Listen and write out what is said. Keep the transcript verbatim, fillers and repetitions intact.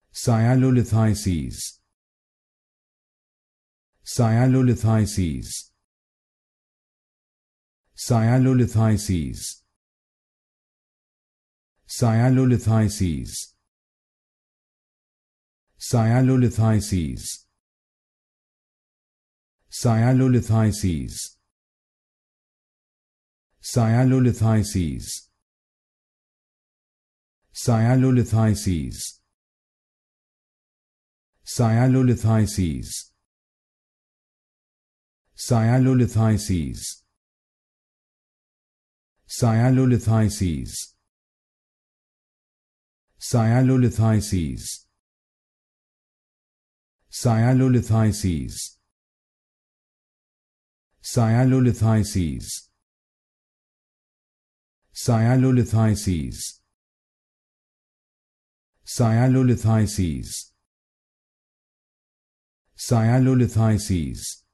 Sialolithiases. Sialolithiases. Sialolithiases. Sialolithiases. Sialolithiases. Sialolithiases. Sialolithiases. Sialolithiases. Sialolithiases. Sialolithiases. Sialolithiases. Sialolithiases. Sialolithiases. Sialolithiases. Sialolithiases. Sialolithiases. Sialolithiases.